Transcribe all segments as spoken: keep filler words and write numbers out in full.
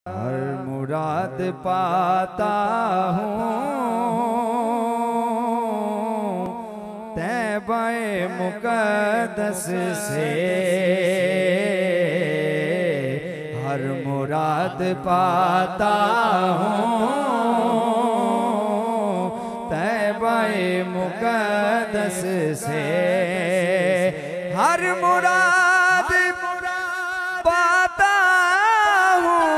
हर मुराद पाता हूँ तैबाए मुक़द्दस से। हर मुराद पाता हूँ तैबाए मुक़द्दस से। हर मुराद पाता हूँ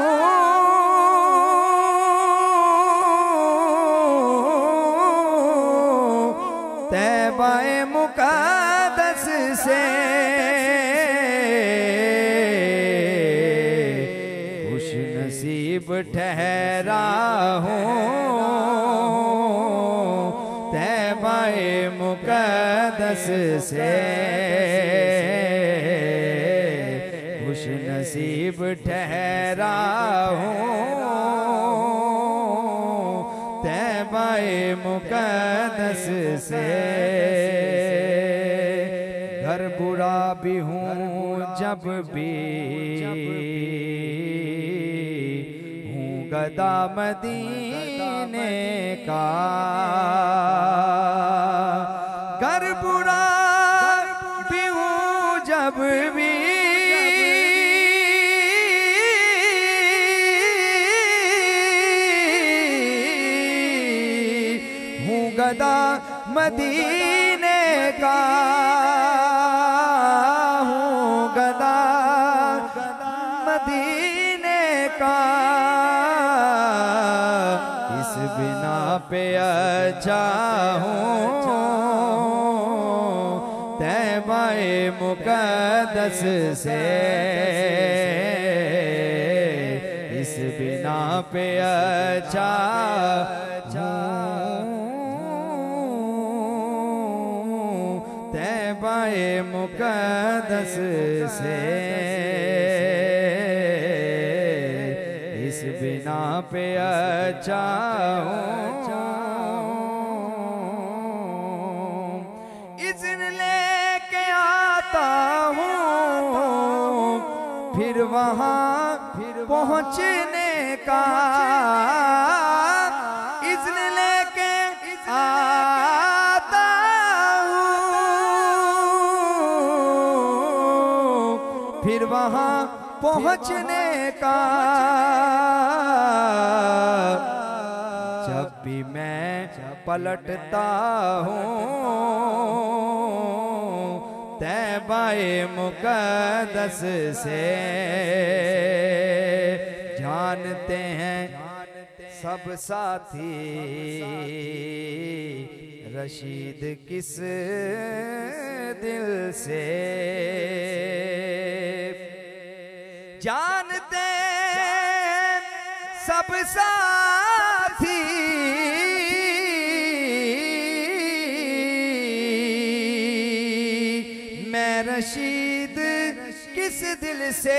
तैबाए मुक़द्दस से। खुश नसीब ठहरा हूँ तैबाए मुक़द्दस से। खुश नसीब ठहरा हूँ तैबाए मुक़द्दस से। घर बुरा भी हूँ जब भी हूँ गदा मदीने का। घर बुरा भी हूँ जब भी हूँ गदा मदीने का। हूँ गदा मदीने का। इस बिना पे अच्छा हूँ तैबाए मुक़द्दस से। इस बिना पे अच्छा तैबाए मुक़द्दस से। इस बिना पे अच्छा इज़्न लेके आता हूँ फिर वहाँ फिर पहुँचने का। इज़्न लेके आता फिर वहाँ पहुँचने का। जब भी मैं पलटता हूँ तैबाए मुक़द्दस से। जानते हैं सब साथी रशीद किस दिल से। जानते सब साथी मैं रशीद किस दिल से।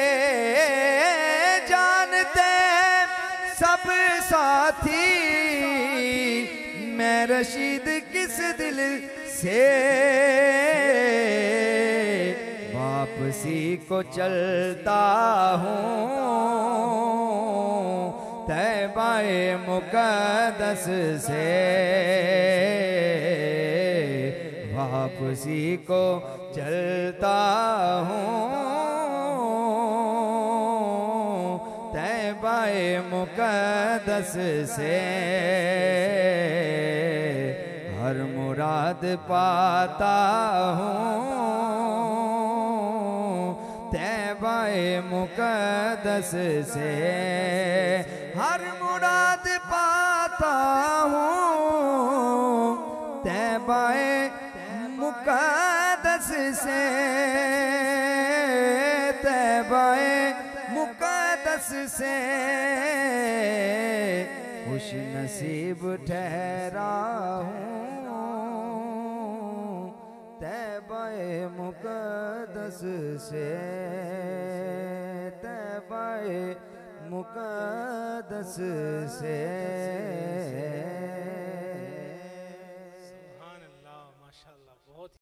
जानते सब साथी मैं रशीद किस दिल से। वापसी को चलता हूँ तैबाए मुक़द्दस से। वापसी को चलता हूँ तैबाए मुक़द्दस से। हर मुराद पाता हूँ तैबाए मुक़द्दस से। हर मुराद पाता हूँ तैबाए मुक़द्दस से। तैबाए मुक़द्दस से। खुश नसीब ठहरा हूँ तैबाए मुक़द्दस से। तैबाए मुक़द्दस से।